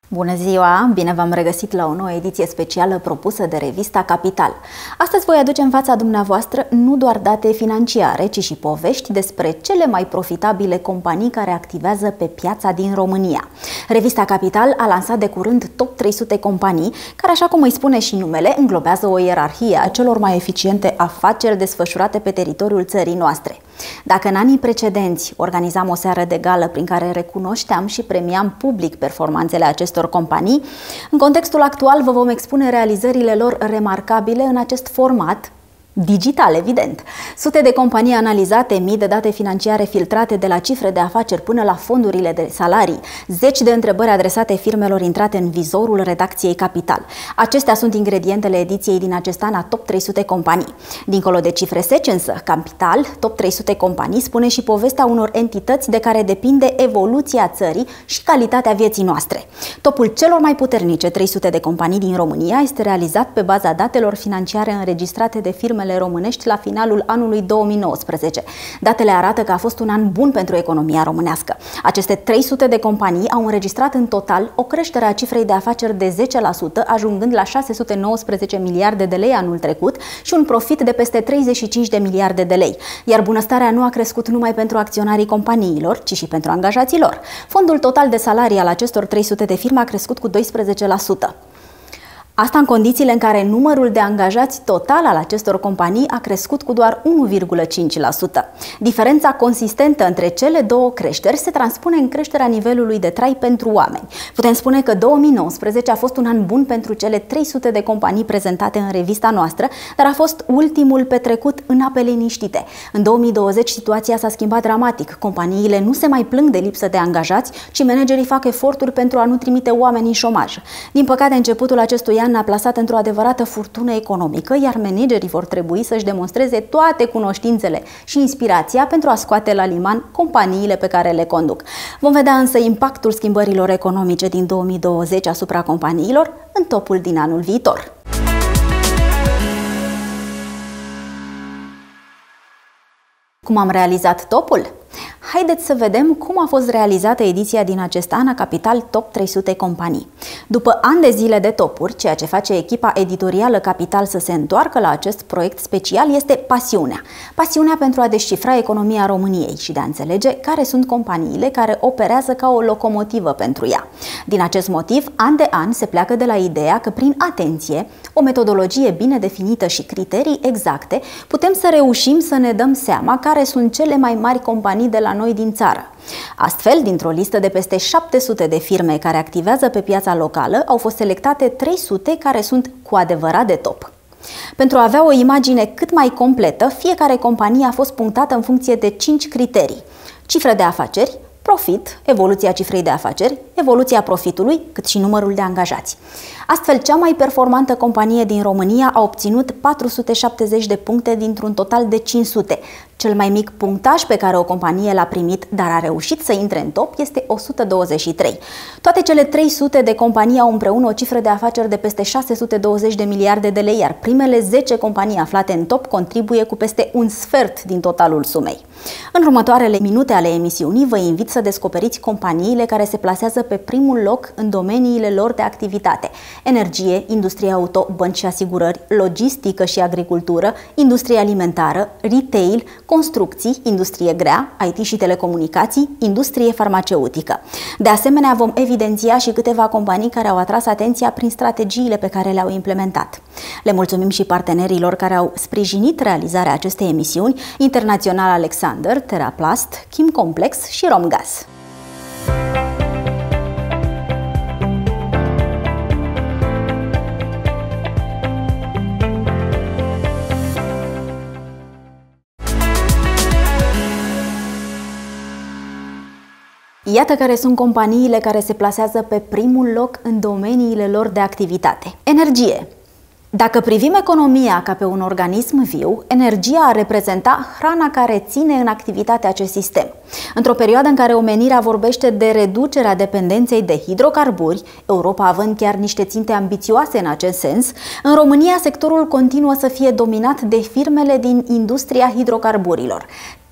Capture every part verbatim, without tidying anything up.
Bună ziua! Bine v-am regăsit la o nouă ediție specială propusă de revista Capital. Astăzi voi aduce în fața dumneavoastră nu doar date financiare, ci și povești despre cele mai profitabile companii care activează pe piața din România. Revista Capital a lansat de curând Top trei sute companii, care, așa cum îi spune și numele, înglobează o ierarhie a celor mai eficiente afaceri desfășurate pe teritoriul țării noastre. Dacă în anii precedenți organizam o seară de gală prin care recunoșteam și premiam public performanțele acestor companii, în contextul actual vă vom expune realizările lor remarcabile în acest format digital, evident. Sute de companii analizate, mii de date financiare filtrate de la cifre de afaceri până la fondurile de salarii, zeci de întrebări adresate firmelor intrate în vizorul redacției Capital. Acestea sunt ingredientele ediției din acest an a Top trei sute companii. Dincolo de cifre seci însă, Capital, Top trei sute companii, spune și povestea unor entități de care depinde evoluția țării și calitatea vieții noastre. Topul celor mai puternice trei sute de companii din România este realizat pe baza datelor financiare înregistrate de firmele românești la finalul anului două mii nouăsprezece. Datele arată că a fost un an bun pentru economia românească. Aceste trei sute de companii au înregistrat în total o creștere a cifrei de afaceri de zece la sută, ajungând la șase sute nouăsprezece miliarde de lei anul trecut și un profit de peste treizeci și cinci de miliarde de lei. Iar bunăstarea nu a crescut numai pentru acționarii companiilor, ci și pentru angajații lor. Fondul total de salarii al acestor trei sute de firme a crescut cu doisprezece la sută. Asta în condițiile în care numărul de angajați total al acestor companii a crescut cu doar unu virgulă cinci la sută. Diferența consistentă între cele două creșteri se transpune în creșterea nivelului de trai pentru oameni. Putem spune că două mii nouăsprezece a fost un an bun pentru cele trei sute de companii prezentate în revista noastră, dar a fost ultimul petrecut în ape liniștite. În două mii douăzeci situația s-a schimbat dramatic. Companiile nu se mai plâng de lipsă de angajați, ci managerii fac eforturi pentru a nu trimite oameni în șomaj. Din păcate, începutul acestui an ne-a plasat într-o adevărată furtună economică, iar managerii vor trebui să-și demonstreze toate cunoștințele și inspirația pentru a scoate la liman companiile pe care le conduc. Vom vedea însă impactul schimbărilor economice din două mii douăzeci asupra companiilor în topul din anul viitor. Cum am realizat topul? Haideți să vedem cum a fost realizată ediția din acest an a Capital Top trei sute companii. După ani de zile de topuri, ceea ce face echipa editorială Capital să se întoarcă la acest proiect special este pasiunea. Pasiunea pentru a descifra economia României și de a înțelege care sunt companiile care operează ca o locomotivă pentru ea. Din acest motiv, an de an se pleacă de la ideea că prin atenție, o metodologie bine definită și criterii exacte, putem să reușim să ne dăm seama care sunt cele mai mari companii de la noi din țară. Astfel, dintr-o listă de peste șapte sute de firme care activează pe piața locală, au fost selectate trei sute care sunt cu adevărat de top. Pentru a avea o imagine cât mai completă, fiecare companie a fost punctată în funcție de cinci criterii: cifre de afaceri, profit, evoluția cifrei de afaceri, evoluția profitului, cât și numărul de angajați. Astfel, cea mai performantă companie din România a obținut patru sute șaptezeci de puncte dintr-un total de cinci sute. Cel mai mic punctaj pe care o companie l-a primit, dar a reușit să intre în top, este o sută douăzeci și trei. Toate cele trei sute de companii au împreună o cifră de afaceri de peste șase sute douăzeci de miliarde de lei, iar primele zece companii aflate în top contribuie cu peste un sfert din totalul sumei. În următoarele minute ale emisiunii vă invit să descoperiți companiile care se plasează pe primul loc în domeniile lor de activitate: energie, industrie auto, bănci și asigurări, logistică și agricultură, industrie alimentară, retail, construcții, industrie grea, I T și telecomunicații, industrie farmaceutică. De asemenea, vom evidenția și câteva companii care au atras atenția prin strategiile pe care le-au implementat. Le mulțumim și partenerilor care au sprijinit realizarea acestei emisiuni: Internațional Alexander, Teraplast, Kim Complex și Romgaz. Iată care sunt companiile care se plasează pe primul loc în domeniile lor de activitate. Energie. Dacă privim economia ca pe un organism viu, energia ar reprezenta hrana care ține în activitate acest sistem. Într-o perioadă în care omenirea vorbește de reducerea dependenței de hidrocarburi, Europa având chiar niște ținte ambițioase în acest sens, în România sectorul continuă să fie dominat de firmele din industria hidrocarburilor.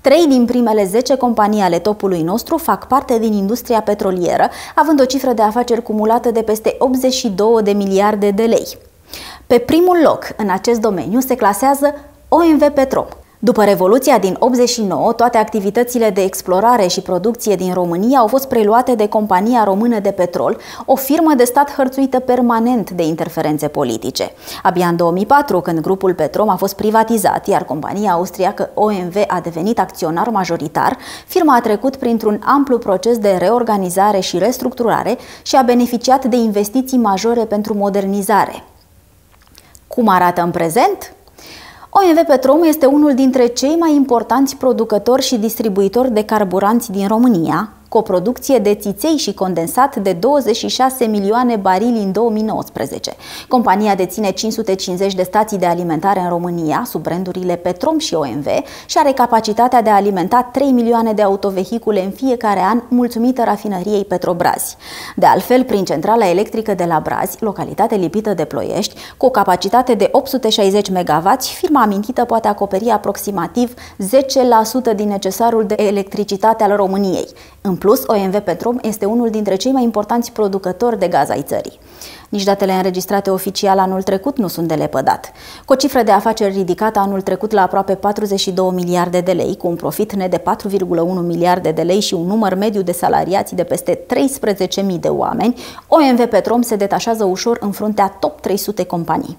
Trei din primele zece companii ale topului nostru fac parte din industria petrolieră, având o cifră de afaceri cumulată de peste optzeci și două de miliarde de lei. Pe primul loc în acest domeniu se clasează O M V Petrom. După Revoluția din optzeci și nouă, toate activitățile de explorare și producție din România au fost preluate de Compania Română de Petrol, o firmă de stat hărțuită permanent de interferențe politice. Abia în două mii patru, când grupul Petrom a fost privatizat, iar compania austriacă O M V a devenit acționar majoritar, firma a trecut printr-un amplu proces de reorganizare și restructurare și a beneficiat de investiții majore pentru modernizare. Cum arată în prezent? O M V Petrom este unul dintre cei mai importanți producători și distribuitori de carburanți din România, cu o producție de țiței și condensat de douăzeci și șase milioane barili în două mii nouăsprezece. Compania deține cinci sute cincizeci de stații de alimentare în România, sub brandurile Petrom și O M V, și are capacitatea de a alimenta trei milioane de autovehicule în fiecare an, mulțumită rafinăriei Petrobrazi. De altfel, prin centrala electrică de la Brazi, localitate lipită de Ploiești, cu o capacitate de opt sute șaizeci megawați, firma amintită poate acoperi aproximativ zece la sută din necesarul de electricitate al României. În plus, O M V Petrom este unul dintre cei mai importanți producători de gaz ai țării. Nici datele înregistrate oficial anul trecut nu sunt de lepădat. Cu o cifră de afaceri ridicată anul trecut la aproape patruzeci și două miliarde de lei, cu un profit net de patru virgulă unu miliarde de lei și un număr mediu de salariați de peste treisprezece mii de oameni, O M V Petrom se detașează ușor în fruntea top trei sute companii.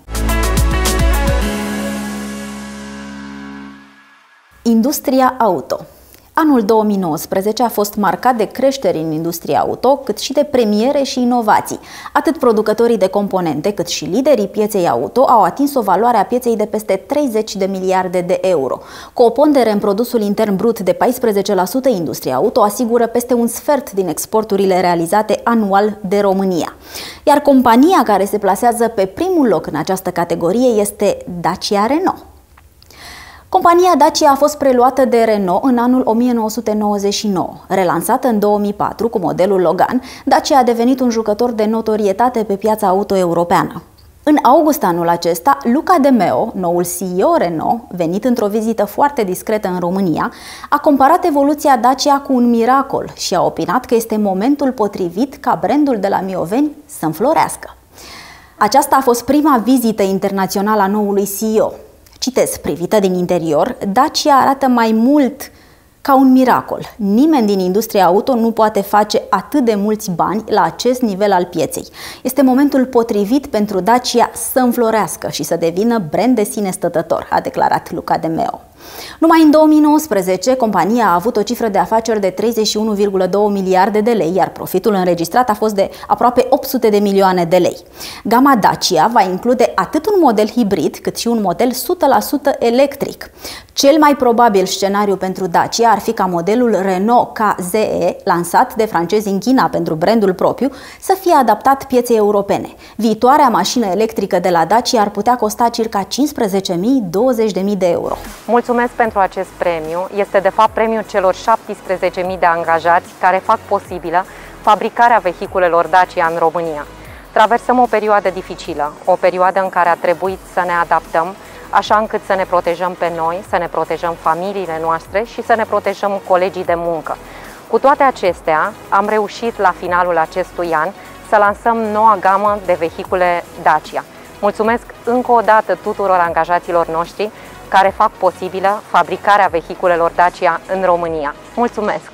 Industria auto. Anul două mii nouăsprezece a fost marcat de creșteri în industria auto, cât și de premiere și inovații. Atât producătorii de componente, cât și liderii pieței auto au atins o valoare a pieței de peste treizeci de miliarde de euro. Cu o pondere în produsul intern brut de paisprezece la sută, industria auto asigură peste un sfert din exporturile realizate anual de România. Iar compania care se plasează pe primul loc în această categorie este Dacia Renault. Compania Dacia a fost preluată de Renault în anul o mie nouă sute nouăzeci și nouă. Relansată în două mii patru cu modelul Logan, Dacia a devenit un jucător de notorietate pe piața auto europeană. În august anul acesta, Luca de Meo, noul C E O Renault, venit într-o vizită foarte discretă în România, a comparat evoluția Dacia cu un miracol și a opinat că este momentul potrivit ca brandul de la Mioveni să înflorească. Aceasta a fost prima vizită internațională a noului C E O. Citez, privită din interior, Dacia arată mai mult ca un miracol. Nimeni din industria auto nu poate face atât de mulți bani la acest nivel al pieței. Este momentul potrivit pentru Dacia să înflorească și să devină brand de sine stătător, a declarat Luca de Meo. Numai în două mii nouăsprezece, compania a avut o cifră de afaceri de treizeci și unu virgulă doi miliarde de lei, iar profitul înregistrat a fost de aproape opt sute de milioane de lei. Gama Dacia va include atât un model hibrid, cât și un model o sută la sută electric. Cel mai probabil scenariu pentru Dacia ar fi ca modelul Renault K Z E, lansat de francezi în China pentru brandul propriu, să fie adaptat pieței europene. Viitoarea mașină electrică de la Dacia ar putea costa circa cincisprezece mii - douăzeci de mii de euro. Mulțumesc pentru acest premiu. Este de fapt premiul celor șaptesprezece mii de angajați care fac posibilă fabricarea vehiculelor Dacia în România. Traversăm o perioadă dificilă, o perioadă în care a trebuit să ne adaptăm, așa încât să ne protejăm pe noi, să ne protejăm familiile noastre și să ne protejăm colegii de muncă. Cu toate acestea, am reușit la finalul acestui an să lansăm noua gamă de vehicule Dacia. Mulțumesc încă o dată tuturor angajaților noștri care fac posibilă fabricarea vehiculelor Dacia în România. Mulțumesc!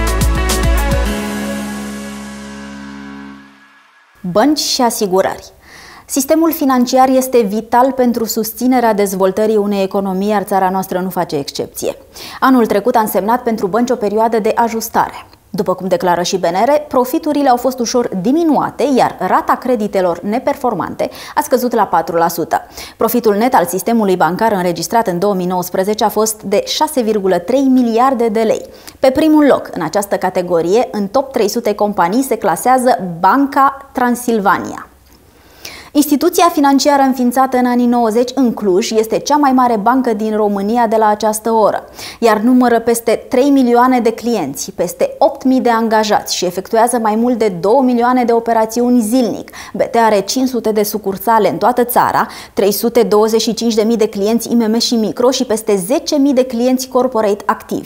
Bănci și asigurări. Sistemul financiar este vital pentru susținerea dezvoltării unei economii, iar țara noastră nu face excepție. Anul trecut a însemnat pentru bănci o perioadă de ajustare. După cum declară și B N R, profiturile au fost ușor diminuate, iar rata creditelor neperformante a scăzut la patru la sută. Profitul net al sistemului bancar înregistrat în două mii nouăsprezece a fost de șase virgulă trei miliarde de lei. Pe primul loc în această categorie, în top trei sute companii, se clasează Banca Transilvania. Instituția financiară înființată în anii nouăzeci în Cluj este cea mai mare bancă din România de la această oră, iar numără peste trei milioane de clienți, peste opt mii de angajați și efectuează mai mult de două milioane de operațiuni zilnic. B T are cinci sute de sucursale în toată țara, trei sute douăzeci și cinci de mii de clienți I M M și micro și peste zece mii de clienți corporate activi.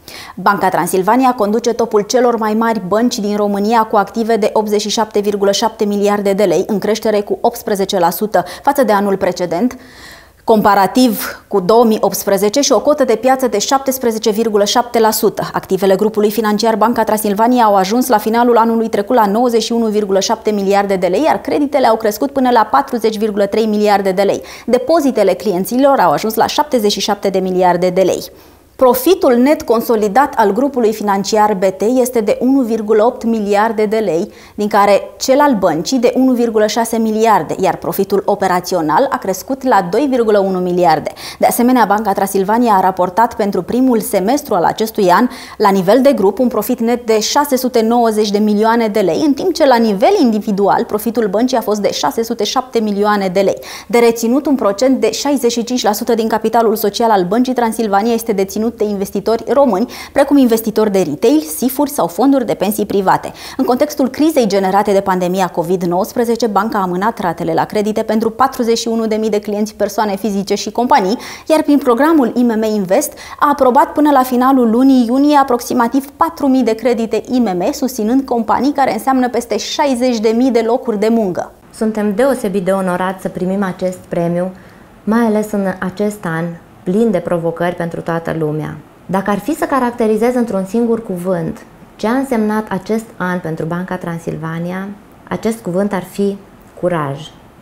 Banca Transilvania conduce topul celor mai mari bănci din România cu active de optzeci și șapte virgulă șapte miliarde de lei, în creștere cu optsprezece la sută față de anul precedent, comparativ cu două mii optsprezece, și o cotă de piață de șaptesprezece virgulă șapte la sută. Activele grupului financiar Banca Transilvania au ajuns la finalul anului trecut la nouăzeci și unu virgulă șapte miliarde de lei, iar creditele au crescut până la patruzeci virgulă trei miliarde de lei. Depozitele clienților au ajuns la șaptezeci și șapte de miliarde de lei. Profitul net consolidat al grupului financiar B T este de unu virgulă opt miliarde de lei, din care cel al băncii de unu virgulă șase miliarde, iar profitul operațional a crescut la doi virgulă unu miliarde. De asemenea, Banca Transilvania a raportat pentru primul semestru al acestui an, la nivel de grup, un profit net de șase sute nouăzeci de milioane de lei, în timp ce la nivel individual profitul băncii a fost de șase sute șapte milioane de lei. De reținut, un procent de șaizeci și cinci la sută din capitalul social al Băncii Transilvania este deținut de investitori români, precum investitori de retail, S I F-uri sau fonduri de pensii private. În contextul crizei generate de pandemia COVID nouăsprezece, banca a amânat ratele la credite pentru patruzeci și unu de mii de clienți, persoane fizice și companii, iar prin programul I M M Invest a aprobat până la finalul lunii iunie aproximativ patru mii de credite I M M, susținând companii care înseamnă peste șaizeci de mii de locuri de muncă. Suntem deosebit de onorați să primim acest premiu, mai ales în acest an plin de provocări pentru toată lumea. Dacă ar fi să caracterizez într-un singur cuvânt ce a însemnat acest an pentru Banca Transilvania, acest cuvânt ar fi curaj.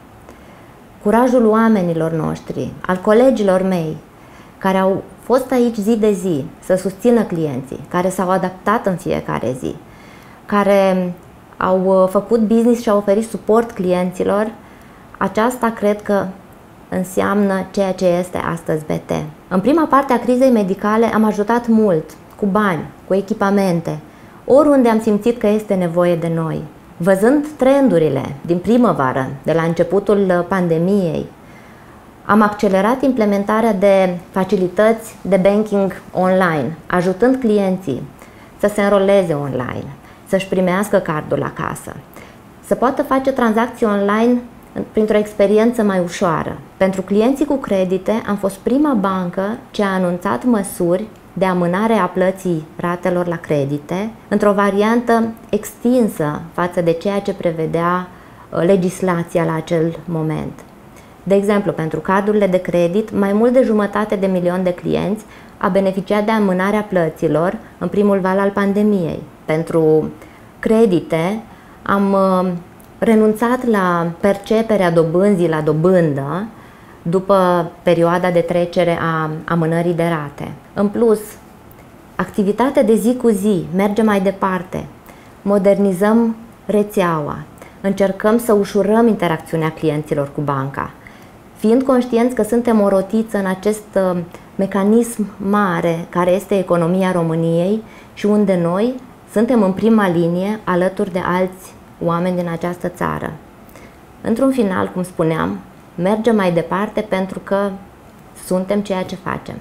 Curajul oamenilor noștri, al colegilor mei, care au fost aici zi de zi să susțină clienții, care s-au adaptat în fiecare zi, care au făcut business și au oferit suport clienților, aceasta cred că înseamnă ceea ce este astăzi B T. În prima parte a crizei medicale am ajutat mult, cu bani, cu echipamente, oriunde am simțit că este nevoie de noi. Văzând trendurile din primăvară, de la începutul pandemiei, am accelerat implementarea de facilități de banking online, ajutând clienții să se înroleze online, să-și primească cardul acasă, să poată face tranzacții online printr-o experiență mai ușoară. Pentru clienții cu credite am fost prima bancă ce a anunțat măsuri de amânare a plății ratelor la credite într-o variantă extinsă față de ceea ce prevedea legislația la acel moment. De exemplu, pentru cardurile de credit, mai mult de jumătate de milion de clienți a beneficiat de amânarea plăților în primul val al pandemiei. Pentru credite am renunțat la perceperea dobânzii la dobândă după perioada de trecere a amânării de rate. În plus, activitatea de zi cu zi merge mai departe. Modernizăm rețeaua, încercăm să ușurăm interacțiunea clienților cu banca, fiind conștienți că suntem o rotiță în acest mecanism mare care este economia României și unde noi suntem în prima linie alături de alți oameni din această țară. Într-un final, cum spuneam, mergem mai departe pentru că suntem ceea ce facem.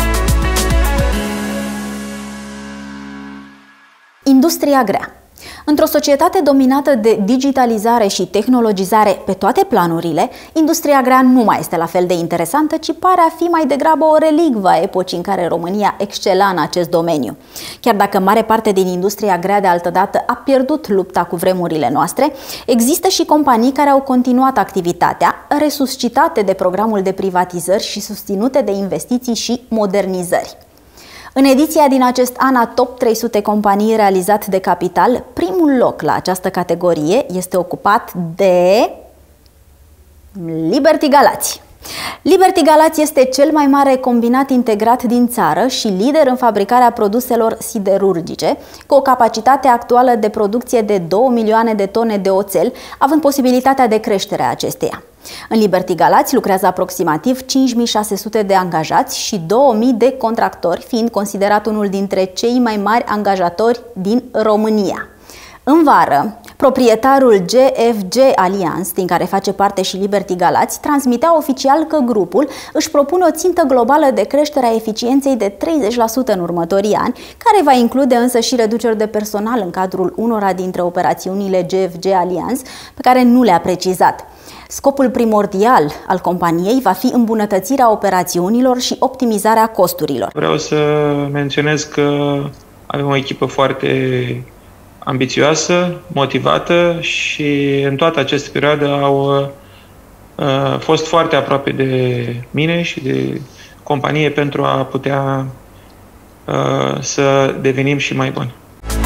Industria grea. Într-o societate dominată de digitalizare și tehnologizare pe toate planurile, industria grea nu mai este la fel de interesantă, ci pare a fi mai degrabă o relicvă a epocii în care România excela în acest domeniu. Chiar dacă mare parte din industria grea de altădată a pierdut lupta cu vremurile noastre, există și companii care au continuat activitatea, resuscitate de programul de privatizări și susținute de investiții și modernizări. În ediția din acest an a Top trei sute companii realizat de Capital, primul loc la această categorie este ocupat de Liberty Galați. Liberty Galați este cel mai mare combinat integrat din țară și lider în fabricarea produselor siderurgice, cu o capacitate actuală de producție de două milioane de tone de oțel, având posibilitatea de creștere a acesteia. În Liberty Galați lucrează aproximativ cinci mii șase sute de angajați și două mii de contractori, fiind considerat unul dintre cei mai mari angajatori din România. În vară, Proprietarul G F G Alliance, din care face parte și Liberty Galați, transmitea oficial că grupul își propune o țintă globală de creștere a eficienței de treizeci la sută în următorii ani, care va include însă și reduceri de personal în cadrul unora dintre operațiunile G F G Alliance, pe care nu le-a precizat. Scopul primordial al companiei va fi îmbunătățirea operațiunilor și optimizarea costurilor. Vreau să menționez că avem o echipă foarte ambițioasă, motivată și în toată această perioadă au uh, fost foarte aproape de mine și de companie pentru a putea uh, să devenim și mai buni.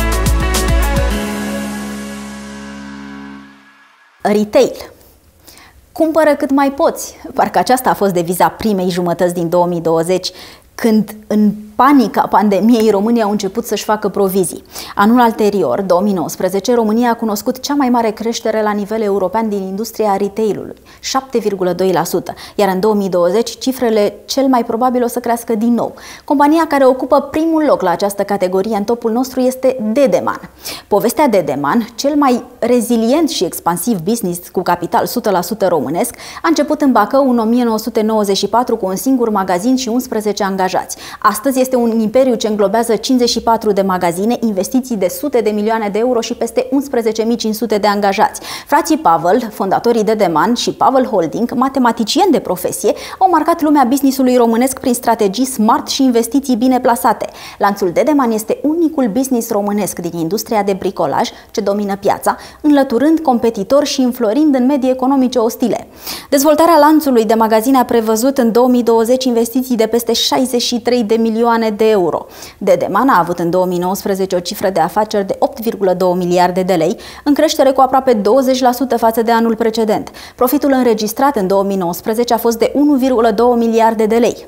Retail. Cumpără cât mai poți. Parcă aceasta a fost deviza primei jumătăți din două mii douăzeci, când în panica pandemiei România au început să-și facă provizii. Anul anterior, două mii nouăsprezece, România a cunoscut cea mai mare creștere la nivel european din industria retail-ului, șapte virgulă doi la sută, iar în două mii douăzeci cifrele cel mai probabil o să crească din nou. Compania care ocupă primul loc la această categorie în topul nostru este Dedeman. Povestea Dedeman, cel mai rezilient și expansiv business cu capital o sută la sută românesc, a început în Bacău în o mie nouă sute nouăzeci și patru cu un singur magazin și unsprezece angajați. Astăzi este un imperiu ce înglobează cincizeci și patru de magazine, investiții de sute de milioane de euro și peste unsprezece mii cinci sute de angajați. Frații Pavel, fondatorii Dedeman și Pavel Holding, matematicieni de profesie, au marcat lumea businessului românesc prin strategii smart și investiții bine plasate. Lanțul Dedeman este unicul business românesc din industria de bricolaj ce domină piața, înlăturând competitori și înflorind în medii economice ostile. Dezvoltarea lanțului de magazine a prevăzut în două mii douăzeci investiții de peste șaizeci și trei de milioane de euro. Dedeman a avut în două mii nouăsprezece o cifră de afaceri de opt virgulă doi miliarde de lei, în creștere cu aproape douăzeci la sută față de anul precedent. Profitul înregistrat în două mii nouăsprezece a fost de unu virgulă doi miliarde de lei.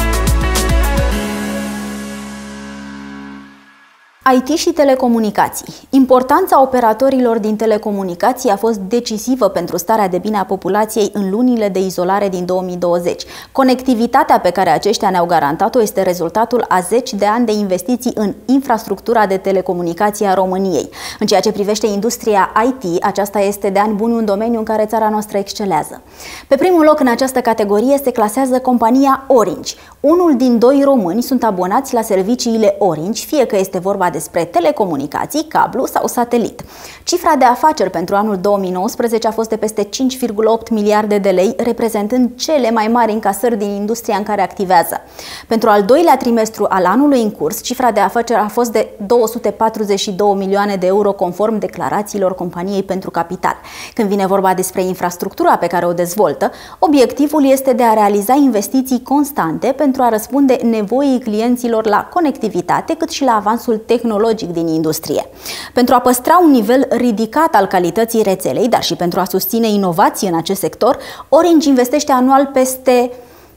I T și telecomunicații. Importanța operatorilor din telecomunicații a fost decisivă pentru starea de bine a populației în lunile de izolare din două mii douăzeci. Conectivitatea pe care aceștia ne-au garantat-o este rezultatul a zeci de ani de investiții în infrastructura de telecomunicații a României. În ceea ce privește industria I T, aceasta este de ani buni un domeniu în care țara noastră excelează. Pe primul loc în această categorie se clasează compania Orange. Unul din doi români sunt abonați la serviciile Orange, fie că este vorba despre telecomunicații, cablu sau satelit. Cifra de afaceri pentru anul două mii nouăsprezece a fost de peste cinci virgulă opt miliarde de lei, reprezentând cele mai mari încasări din industria în care activează. Pentru al doilea trimestru al anului în curs, cifra de afaceri a fost de două sute patruzeci și două milioane de euro conform declarațiilor companiei pentru capital. Când vine vorba despre infrastructura pe care o dezvoltă, obiectivul este de a realiza investiții constante pentru a răspunde nevoii clienților la conectivitate, cât și la avansul tehnologic tehnologic din industrie. Pentru a păstra un nivel ridicat al calității rețelei, dar și pentru a susține inovații în acest sector, Orange investește anual peste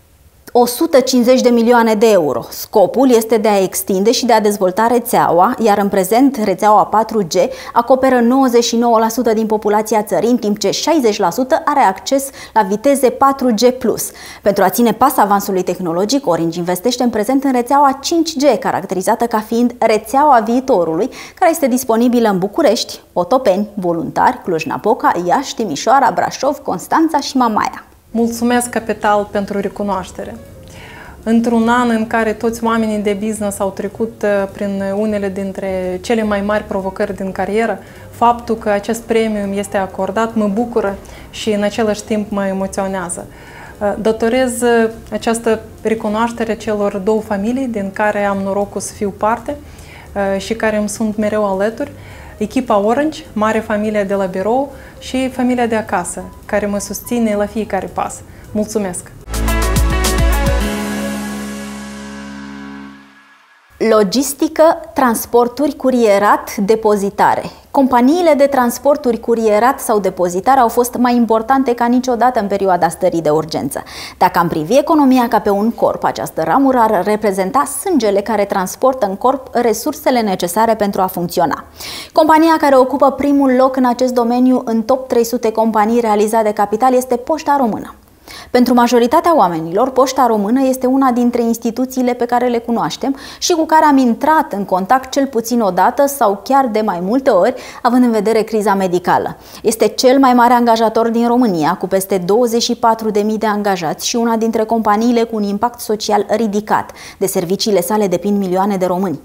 o sută cincizeci de milioane de euro. Scopul este de a extinde și de a dezvolta rețeaua, iar în prezent rețeaua patru G acoperă nouăzeci și nouă la sută din populația țării, în timp ce șaizeci la sută are acces la viteze patru G plus. Pentru a ține pas avansului tehnologic, Orange investește în prezent în rețeaua cinci G, caracterizată ca fiind rețeaua viitorului, care este disponibilă în București, Otopeni, Voluntari, Cluj-Napoca, Iași, Timișoara, Brașov, Constanța și Mamaia. Mulțumesc, Capital, pentru recunoaștere. Într-un an în care toți oamenii de business au trecut prin unele dintre cele mai mari provocări din carieră, faptul că acest premiu este acordat mă bucură și în același timp mă emoționează. Datorez această recunoaștere celor două familii din care am norocul să fiu parte și care îmi sunt mereu alături. Echipa Orange, mare familie de la birou și familia de acasă, care mă susține la fiecare pas. Mulțumesc! Logistică, transporturi, curierat, depozitare. Companiile de transporturi, curierat sau depozitare au fost mai importante ca niciodată în perioada stării de urgență. Dacă am privi economia ca pe un corp, această ramură ar reprezenta sângele care transportă în corp resursele necesare pentru a funcționa. Compania care ocupă primul loc în acest domeniu în top trei sute companii realizate de capital este Poșta Română. Pentru majoritatea oamenilor, Poșta Română este una dintre instituțiile pe care le cunoaștem și cu care am intrat în contact cel puțin o dată sau chiar de mai multe ori, având în vedere criza medicală. Este cel mai mare angajator din România, cu peste douăzeci și patru de mii de angajați și una dintre companiile cu un impact social ridicat. De serviciile sale depind milioane de români.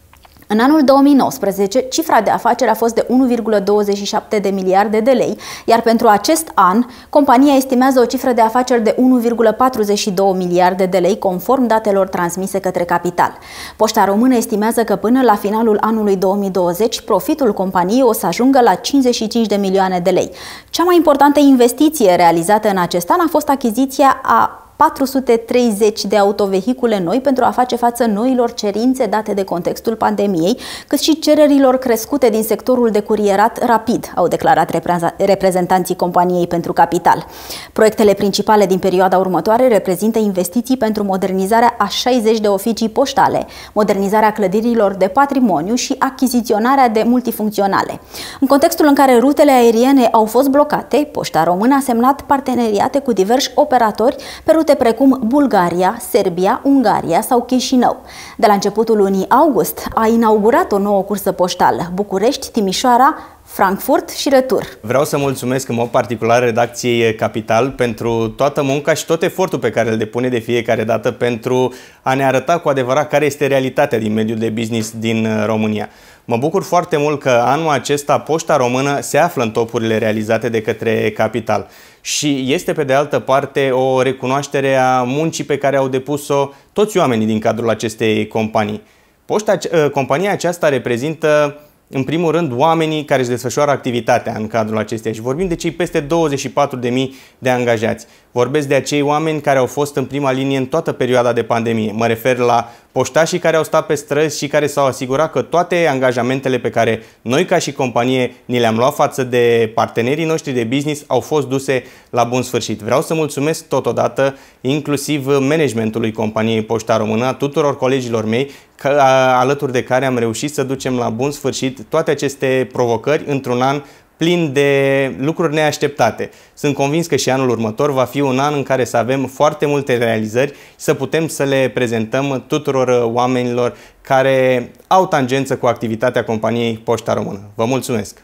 În anul două mii nouăsprezece, cifra de afaceri a fost de unu virgulă douăzeci și șapte de miliarde de lei, iar pentru acest an, compania estimează o cifră de afaceri de unu virgulă patruzeci și două miliarde de lei, conform datelor transmise către Capital. Poșta Română estimează că până la finalul anului două mii douăzeci, profitul companiei o să ajungă la cincizeci și cinci de milioane de lei. Cea mai importantă investiție realizată în acest an a fost achiziția a patru sute treizeci de autovehicule noi pentru a face față noilor cerințe date de contextul pandemiei, cât și cererilor crescute din sectorul de curierat rapid, au declarat reprezentanții companiei pentru Capital. Proiectele principale din perioada următoare reprezintă investiții pentru modernizarea a șaizeci de oficii poștale, modernizarea clădirilor de patrimoniu și achiziționarea de multifuncționale. În contextul în care rutele aeriene au fost blocate, Poșta Română a semnat parteneriate cu diversi operatori pe rute precum Bulgaria, Serbia, Ungaria sau Chișinău. De la începutul lunii august a inaugurat o nouă cursă poștală, București, Timișoara, Frankfurt și retur. Vreau să mulțumesc în mod particular redacției Capital pentru toată munca și tot efortul pe care îl depune de fiecare dată pentru a ne arăta cu adevărat care este realitatea din mediul de business din România. Mă bucur foarte mult că anul acesta Poșta Română se află în topurile realizate de către Capital și este pe de altă parte o recunoaștere a muncii pe care au depus-o toți oamenii din cadrul acestei companii. Poșta, compania aceasta reprezintă în primul rând oamenii care își desfășoară activitatea în cadrul acesteia și vorbim de cei peste douăzeci și patru de mii de angajați. Vorbesc de acei oameni care au fost în prima linie în toată perioada de pandemie. Mă refer la poștașii care au stat pe străzi și care s-au asigurat că toate angajamentele pe care noi ca și companie ni le-am luat față de partenerii noștri de business au fost duse la bun sfârșit. Vreau să mulțumesc totodată inclusiv managementului companiei Poșta Română, tuturor colegilor mei, alături de care am reușit să ducem la bun sfârșit toate aceste provocări într-un an plin de lucruri neașteptate. Sunt convins că și anul următor va fi un an în care să avem foarte multe realizări și să putem să le prezentăm tuturor oamenilor care au tangență cu activitatea companiei Poșta Română. Vă mulțumesc!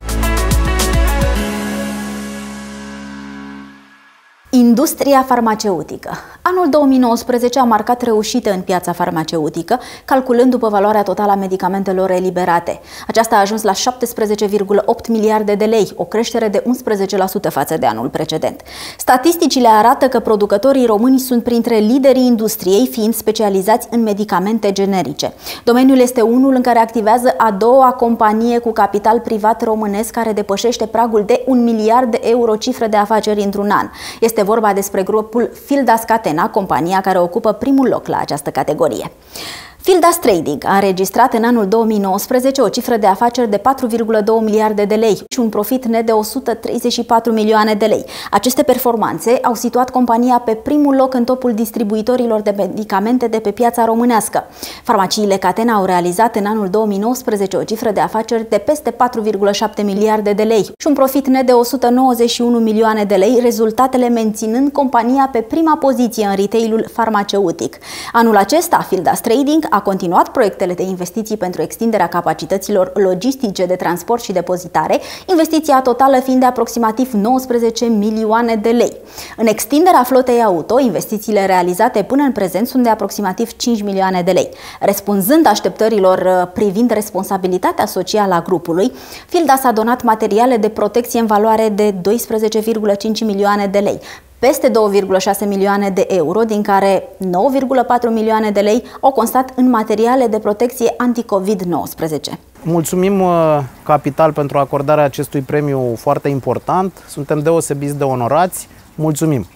Industria farmaceutică. Anul două mii nouăsprezece a marcat reușită în piața farmaceutică, calculând după valoarea totală a medicamentelor eliberate. Aceasta a ajuns la șaptesprezece virgulă opt miliarde de lei, o creștere de unsprezece la sută față de anul precedent. Statisticile arată că producătorii români sunt printre liderii industriei, fiind specializați în medicamente generice. Domeniul este unul în care activează a doua companie cu capital privat românesc care depășește pragul de un miliard de euro cifră de afaceri într-un an. Este vorba despre grupul Fieldas Catena, compania care ocupă primul loc la această categorie. Fieldas Trading a înregistrat în anul două mii nouăsprezece o cifră de afaceri de patru virgulă doi miliarde de lei și un profit net de o sută treizeci și patru milioane de lei. Aceste performanțe au situat compania pe primul loc în topul distribuitorilor de medicamente de pe piața românească. Farmaciile Catena au realizat în anul două mii nouăsprezece o cifră de afaceri de peste patru virgulă șapte miliarde de lei și un profit net de o sută nouăzeci și unu milioane de lei, rezultatele menținând compania pe prima poziție în retailul farmaceutic. Anul acesta, Fieldas Trading a continuat proiectele de investiții pentru extinderea capacităților logistice de transport și depozitare, investiția totală fiind de aproximativ nouăsprezece milioane de lei. În extinderea flotei auto, investițiile realizate până în prezent sunt de aproximativ cinci milioane de lei. Răspunzând așteptărilor privind responsabilitatea socială a grupului, Fieldas a donat materiale de protecție în valoare de doisprezece virgulă cinci milioane de lei, peste două virgulă șase milioane de euro, din care nouă virgulă patru milioane de lei au constat în materiale de protecție anti-covid nouăsprezece. Mulțumim Capital pentru acordarea acestui premiu foarte important. Suntem deosebiți de onorați. Mulțumim!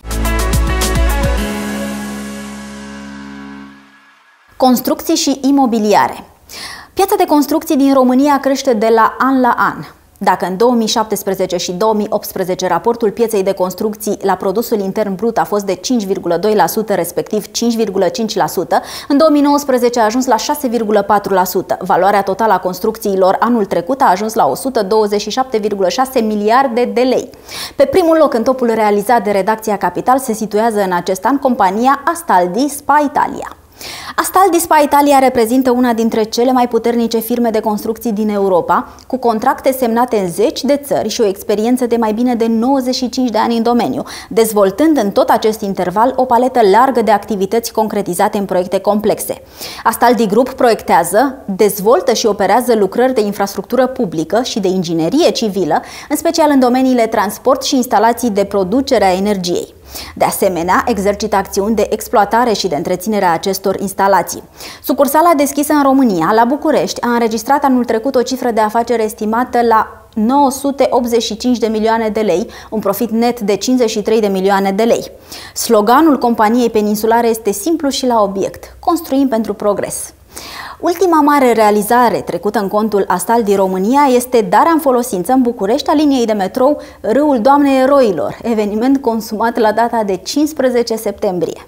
Construcții și imobiliare. Piața de construcții din România crește de la an la an. Dacă în două mii șaptesprezece și două mii optsprezece raportul pieței de construcții la produsul intern brut a fost de cinci virgulă doi la sută, respectiv cinci virgulă cinci la sută, în două mii nouăsprezece a ajuns la șase virgulă patru la sută. Valoarea totală a construcțiilor anul trecut a ajuns la o sută douăzeci și șapte virgulă șase miliarde de lei. Pe primul loc în topul realizat de redacția Capital se situează în acest an compania Astaldi Spa Italia. Astaldi Spa Italia reprezintă una dintre cele mai puternice firme de construcții din Europa, cu contracte semnate în zeci de țări și o experiență de mai bine de nouăzeci și cinci de ani în domeniu, dezvoltând în tot acest interval o paletă largă de activități concretizate în proiecte complexe. Astaldi Group proiectează, dezvoltă și operează lucrări de infrastructură publică și de inginerie civilă, în special în domeniile transport și instalații de producere a energiei. De asemenea, exercită acțiuni de exploatare și de întreținere a acestor instalații. Sucursala deschisă în România, la București, a înregistrat anul trecut o cifră de afaceri estimată la nouă sute optzeci și cinci de milioane de lei, un profit net de cincizeci și trei de milioane de lei. Sloganul companiei peninsulare este simplu și la obiect: construim pentru progres. Ultima mare realizare trecută în contul Astaldi România este darea în folosință în București a liniei de metrou Râul Doamnei Eroilor, eveniment consumat la data de cincisprezece septembrie.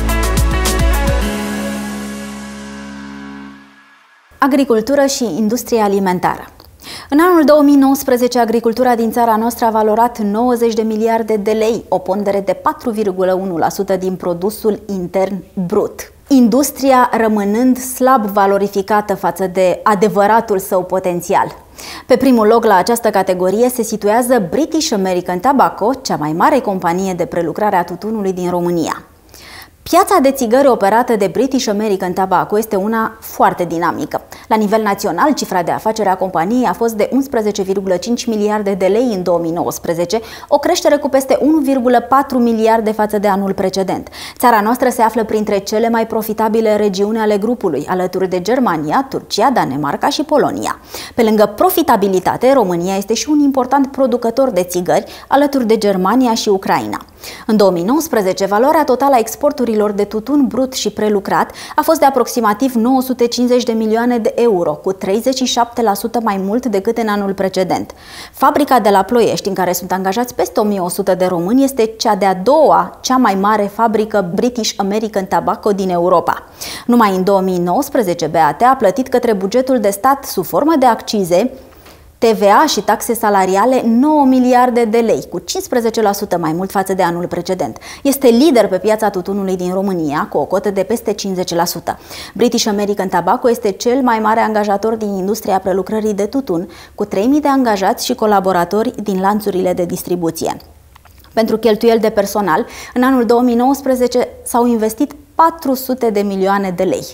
Agricultură și industrie alimentară. În anul două mii nouăsprezece, agricultura din țara noastră a valorat nouăzeci de miliarde de lei, o pondere de patru virgulă unu la sută din produsul intern brut. Industria rămânând slab valorificată față de adevăratul său potențial. Pe primul loc la această categorie se situează British American Tobacco, cea mai mare companie de prelucrare a tutunului din România. Piața de țigări operată de British American Tobacco este una foarte dinamică. La nivel național, cifra de afaceri a companiei a fost de unsprezece virgulă cinci miliarde de lei în două mii nouăsprezece, o creștere cu peste unu virgulă patru miliarde față de anul precedent. Țara noastră se află printre cele mai profitabile regiuni ale grupului, alături de Germania, Turcia, Danemarca și Polonia. Pe lângă profitabilitate, România este și un important producător de țigări, alături de Germania și Ucraina. În două mii nouăsprezece, valoarea totală a exporturilor de tutun brut și prelucrat a fost de aproximativ nouă sute cincizeci de milioane de euro, cu treizeci și șapte la sută mai mult decât în anul precedent. Fabrica de la Ploiești, în care sunt angajați peste o mie o sută de români, este cea de-a doua cea mai mare fabrică British American Tobacco din Europa. Numai în două mii nouăsprezece, B A T a plătit către bugetul de stat, sub formă de accize, T V A și taxe salariale, nouă miliarde de lei, cu cincisprezece la sută mai mult față de anul precedent. Este lider pe piața tutunului din România, cu o cotă de peste cincizeci la sută. British American Tobacco este cel mai mare angajator din industria prelucrării de tutun, cu trei mii de angajați și colaboratori din lanțurile de distribuție. Pentru cheltuieli de personal, în anul două mii nouăsprezece s-au investit patru sute de milioane de lei.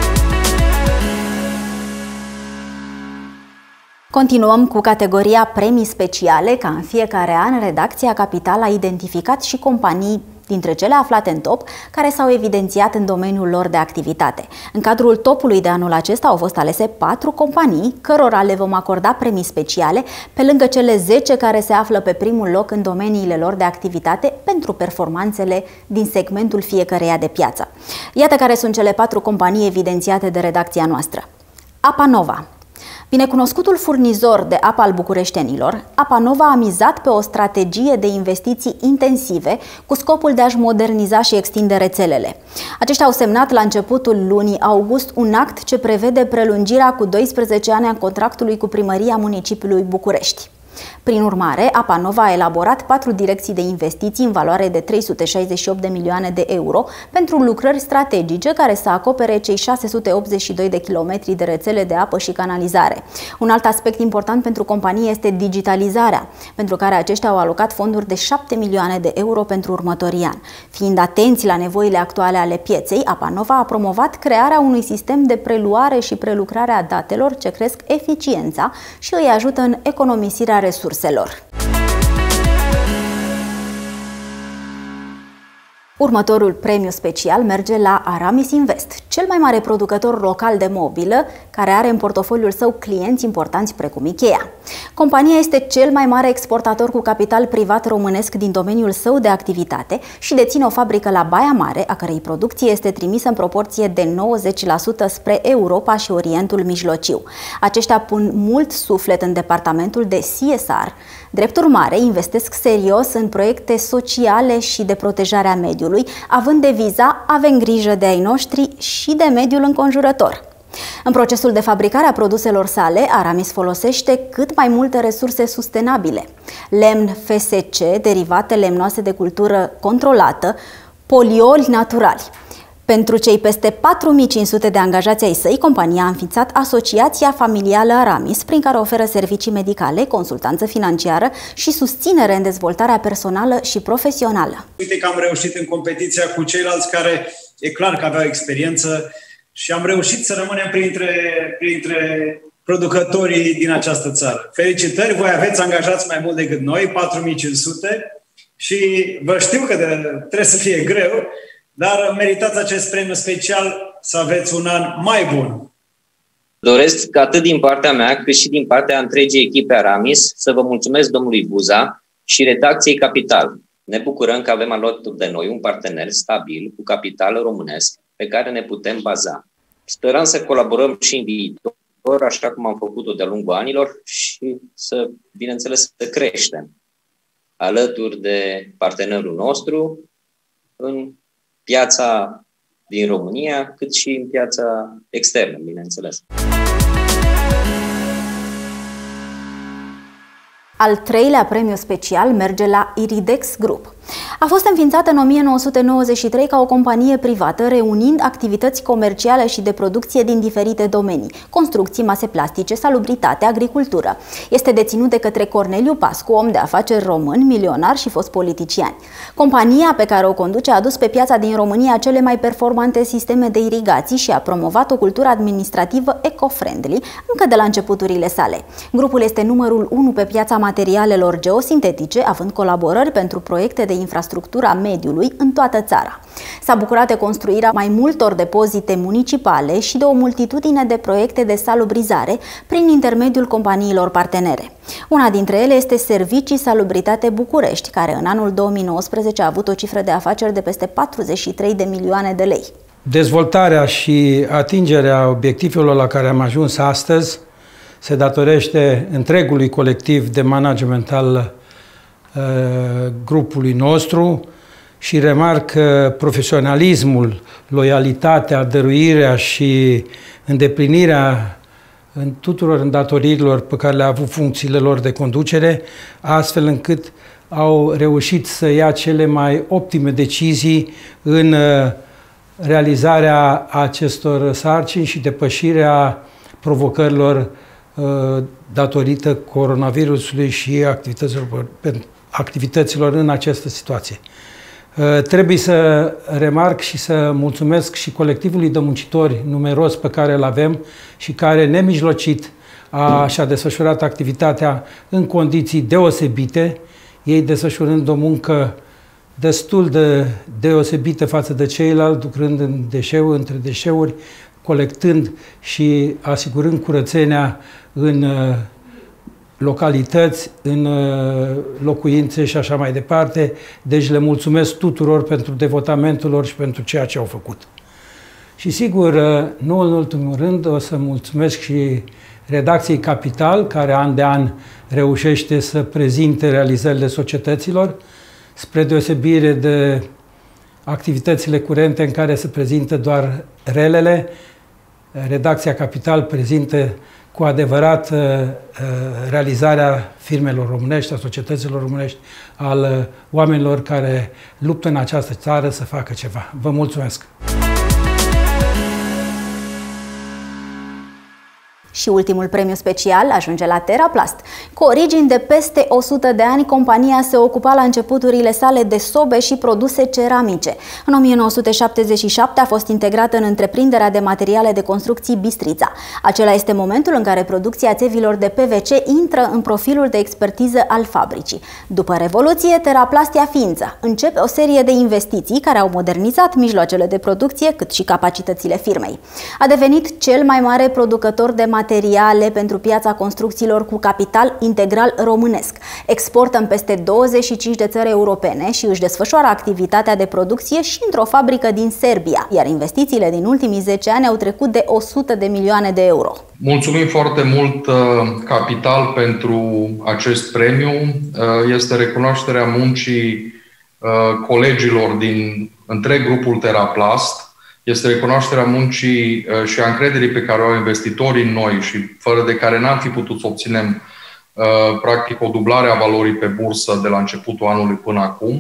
Continuăm cu categoria premii speciale. Ca în fiecare an, redacția Capital a identificat și companii dintre cele aflate în top, care s-au evidențiat în domeniul lor de activitate. În cadrul topului de anul acesta au fost alese patru companii, cărora le vom acorda premii speciale, pe lângă cele zece care se află pe primul loc în domeniile lor de activitate pentru performanțele din segmentul fiecăreia de piață. Iată care sunt cele patru companii evidențiate de redacția noastră. Apa Nova. Binecunoscutul furnizor de apă al bucureștenilor, Apa Nova a mizat pe o strategie de investiții intensive cu scopul de a-și moderniza și extinde rețelele. Aceștia au semnat la începutul lunii august un act ce prevede prelungirea cu doisprezece ani a contractului cu Primăria Municipiului București. Prin urmare, Apa Nova a elaborat patru direcții de investiții în valoare de trei sute șaizeci și opt de milioane de euro pentru lucrări strategice care să acopere cei șase sute optzeci și doi de kilometri de rețele de apă și canalizare. Un alt aspect important pentru companie este digitalizarea, pentru care aceștia au alocat fonduri de șapte milioane de euro pentru următorii ani. Fiind atenți la nevoile actuale ale pieței, Apa Nova a promovat crearea unui sistem de preluare și prelucrare a datelor ce cresc eficiența și îi ajută în economisirea resurselor. Următorul premiu special merge la Aramis Invest, cel mai mare producător local de mobilă, care are în portofoliul său clienți importanți precum Ikea. Compania este cel mai mare exportator cu capital privat românesc din domeniul său de activitate și deține o fabrică la Baia Mare, a cărei producție este trimisă în proporție de nouăzeci la sută spre Europa și Orientul Mijlociu. Aceștia pun mult suflet în departamentul de C S R. Drept urmare, investesc serios în proiecte sociale și de protejare a mediului, având deviza "Avem grijă de ai noștri și de mediul înconjurător". În procesul de fabricare a produselor sale, Aramis folosește cât mai multe resurse sustenabile: lemn F S C, derivate lemnoase de cultură controlată, polioli naturali. Pentru cei peste patru mii cinci sute de angajați ai săi, compania a înființat Asociația Familială Aramis, prin care oferă servicii medicale, consultanță financiară și susținere în dezvoltarea personală și profesională. Uite că am reușit în competiția cu ceilalți care e clar că aveau experiență și am reușit să rămânem printre, printre producătorii din această țară. Felicitări, voi aveți angajați mai mult decât noi, patru mii cinci sute, și vă știu că de, trebuie să fie greu, dar meritați acest premiu special, să aveți un an mai bun. Doresc atât din partea mea, cât și din partea întregii echipe Aramis să vă mulțumesc domnului Buza și redacției Capital. Ne bucurăm că avem alături de noi un partener stabil cu capital românesc pe care ne putem baza. Sperăm să colaborăm și în viitor, așa cum am făcut-o de-a lungul anilor, și să, bineînțeles, să creștem alături de partenerul nostru în piața din România, cât și în piața externă, bineînțeles. Al treilea premiu special merge la Iridex Group. A fost înființată în o mie nouă sute nouăzeci și trei ca o companie privată, reunind activități comerciale și de producție din diferite domenii: construcții, mase plastice, salubritate, agricultură. Este deținut de către Corneliu Pascu, om de afaceri român, milionar și fost politician. Compania pe care o conduce a adus pe piața din România cele mai performante sisteme de irigații și a promovat o cultură administrativă eco-friendly încă de la începuturile sale. Grupul este numărul unu pe piața materialelor geosintetice, având colaborări pentru proiecte de infrastructura mediului în toată țara. S-a bucurat de construirea mai multor depozite municipale și de o multitudine de proiecte de salubrizare prin intermediul companiilor partenere. Una dintre ele este Servicii Salubritate București, care în anul două mii nouăsprezece a avut o cifră de afaceri de peste patruzeci și trei de milioane de lei. Dezvoltarea și atingerea obiectivelor la care am ajuns astăzi se datorește întregului colectiv de management al grupului nostru și remarc că profesionalismul, loialitatea, dăruirea și îndeplinirea în tuturor îndatoririlor pe care le-a avut funcțiile lor de conducere, astfel încât au reușit să ia cele mai optime decizii în realizarea acestor sarcini și depășirea provocărilor datorită coronavirusului și activităților, activităților în această situație. Trebuie să remarc și să mulțumesc și colectivului de muncitori numeros pe care îl avem și care, nemijlocit, a, și-a desfășurat activitatea în condiții deosebite, ei desfășurând o muncă destul de deosebită față de ceilalți, lucrând în deșeuri, între deșeuri, colectând și asigurând curățenia în localități, în locuințe și așa mai departe. Deci le mulțumesc tuturor pentru devotamentul lor și pentru ceea ce au făcut. Și sigur, nu în ultimul rând, o să mulțumesc și redacției Capital, care an de an reușește să prezinte realizările societăților, spre deosebire de activitățile curente în care se prezintă doar relele. Redacția Capital prezintă cu adevărat realizarea firmelor românești, a societăților românești, al oamenilor care luptă în această țară să facă ceva. Vă mulțumesc! Și ultimul premiu special ajunge la Teraplast. Cu origini de peste o sută de ani, compania se ocupa la începuturile sale de sobe și produse ceramice. În o mie nouă sute șaptezeci și șapte a fost integrată în întreprinderea de materiale de construcții Bistrița. Acela este momentul în care producția țevilor de P V C intră în profilul de expertiză al fabricii. După Revoluție, Teraplast ia ființă. Începe o serie de investiții care au modernizat mijloacele de producție, cât și capacitățile firmei. A devenit cel mai mare producător de materiale pentru piața construcțiilor cu capital integral românesc. Exportă în peste douăzeci și cinci de țări europene și își desfășoară activitatea de producție și într-o fabrică din Serbia, iar investițiile din ultimii zece ani au trecut de o sută de milioane de euro. Mulțumim foarte mult Capital pentru acest premiu. Este recunoașterea muncii colegilor din întreg grupul Teraplast. Este recunoașterea muncii și a încrederii pe care o au investitorii în noi și fără de care n-am fi putut să obținem practic o dublare a valorii pe bursă de la începutul anului până acum.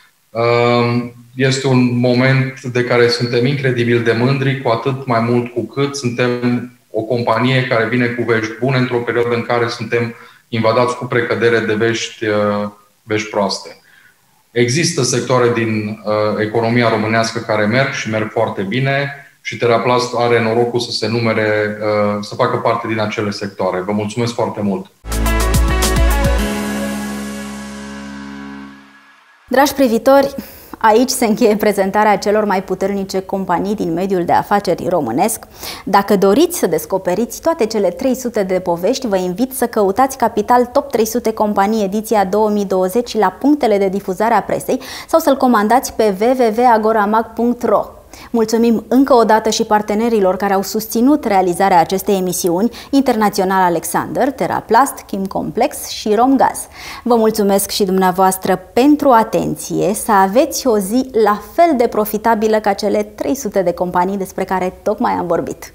Este un moment de care suntem incredibil de mândri, cu atât mai mult cu cât suntem o companie care vine cu vești bune într-o perioadă în care suntem invadați cu precădere de vești, vești proaste. Există sectoare din uh, economia românească care merg și merg foarte bine și Teraplast are norocul să se numere, uh, să facă parte din acele sectoare. Vă mulțumesc foarte mult! Dragi privitori, aici se încheie prezentarea celor mai puternice companii din mediul de afaceri românesc. Dacă doriți să descoperiți toate cele trei sute de povești, vă invit să căutați Capital Top trei sute Companii ediția două mii douăzeci la punctele de difuzare a presei sau să-l comandați pe w w w punct agoramag punct ro. Mulțumim încă o dată și partenerilor care au susținut realizarea acestei emisiuni: Internațional Alexander, Teraplast, Chimcomplex și Romgaz. Vă mulțumesc și dumneavoastră pentru atenție, să aveți o zi la fel de profitabilă ca cele trei sute de companii despre care tocmai am vorbit.